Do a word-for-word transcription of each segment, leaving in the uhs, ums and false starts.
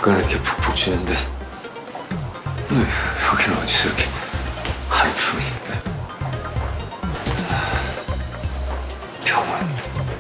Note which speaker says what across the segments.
Speaker 1: 가끔은 이렇게 푹푹 쥐는데 여기는 어디서 이렇게 한풍이 있네. 병원.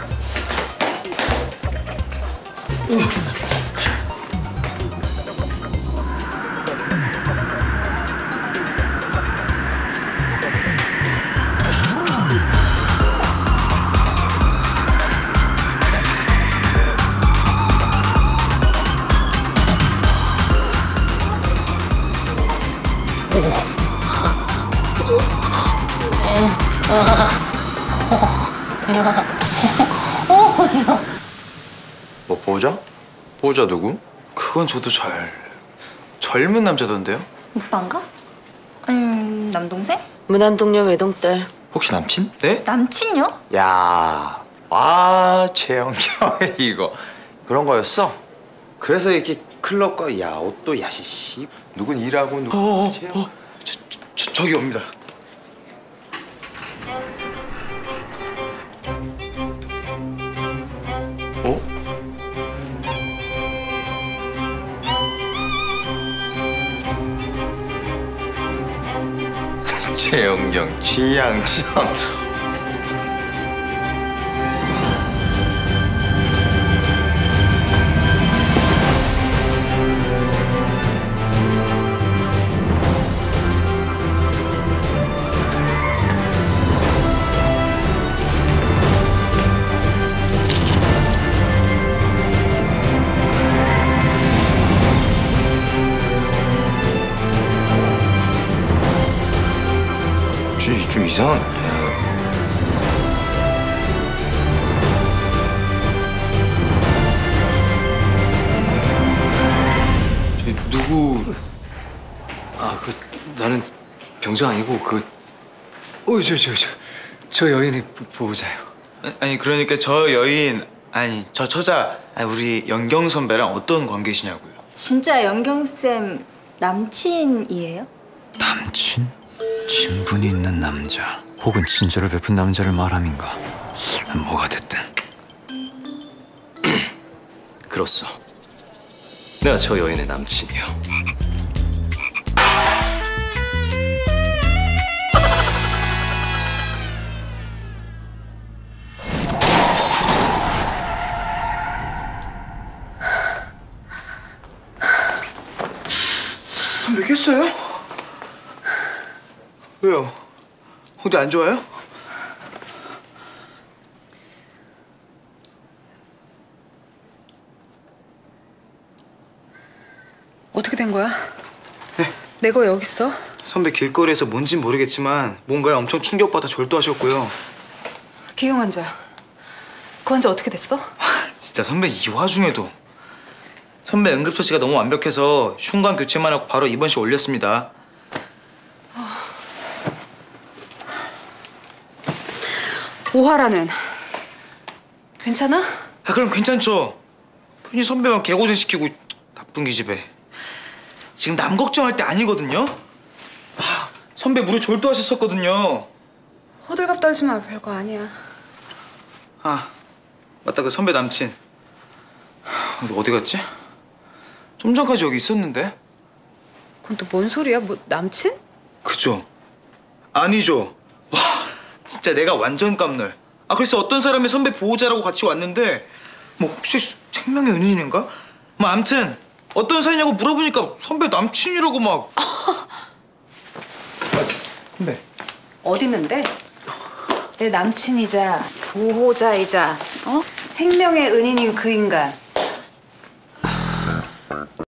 Speaker 2: 뭐 보호자? 보호자 누구?
Speaker 3: 그건 저도 잘... 젊은 남자던데요?
Speaker 4: 오빠인가? 아니 남동생?
Speaker 5: 문안동녀 외동딸.
Speaker 2: 혹시 남친?
Speaker 3: 네?
Speaker 4: 남친요?
Speaker 2: 야, 아 재영이 이거 그런 거였어? 그래서 이렇게 클럽과 야 옷도 야시시 누군 일하고 누군
Speaker 3: 어어어
Speaker 2: 재영...
Speaker 3: 어, 저, 저, 저, 저기 옵니다.
Speaker 2: 어? 최영경 취향 참. 좀, 좀 이상한데.
Speaker 3: 저, 누구...
Speaker 1: 아, 그 나는 병장 아니고 그... 어, 저, 저, 저, 저 여인이 보- 보호자요.
Speaker 3: 아니 그러니까 저 여인... 아니 저 처자... 아니 우리 연경 선배랑 어떤 관계시냐고요.
Speaker 4: 진짜 연경쌤 남친이에요?
Speaker 1: 남친? 친분이 있는 남자 혹은 친절을 베푼 남자를 말함인가? 뭐가 됐든 그렇소. 내가 저 여인의 남친이요.
Speaker 3: 선배 깼어요? 왜요? 어디 안 좋아요?
Speaker 6: 어떻게 된 거야?
Speaker 3: 네.
Speaker 6: 내 거 여기 있어?
Speaker 3: 선배 길거리에서 뭔진 모르겠지만 뭔가에 엄청 충격받아 졸도하셨고요.
Speaker 6: 기용 환자. 그 환자 어떻게 됐어?
Speaker 3: 진짜 선배 이 와중에도 선배 응급처치가 너무 완벽해서 흉관 교체만 하고 바로 입원실 올렸습니다.
Speaker 6: 오하라는 괜찮아?
Speaker 3: 아 그럼 괜찮죠. 괜히 선배만 개고생시키고 나쁜 기집애. 지금 남 걱정할 때 아니거든요. 아, 선배 무려 졸도하셨었거든요.
Speaker 6: 호들갑 떨지 마. 별거 아니야.
Speaker 3: 아 맞다, 그 선배 남친 근데 어디 갔지? 좀 전까지 여기 있었는데.
Speaker 6: 그건 또 뭔 소리야? 뭐 남친?
Speaker 3: 그죠? 아니죠. 와 진짜 내가 완전 깜놀. 아 그래서 어떤 사람이 선배 보호자라고 같이 왔는데 뭐 혹시 생명의 은인인가? 뭐 암튼 어떤 사이냐고 물어보니까 선배 남친이라고 막. 선배
Speaker 6: 어디 있는데? 내 남친이자 보호자이자 어? 생명의 은인인 그 인간.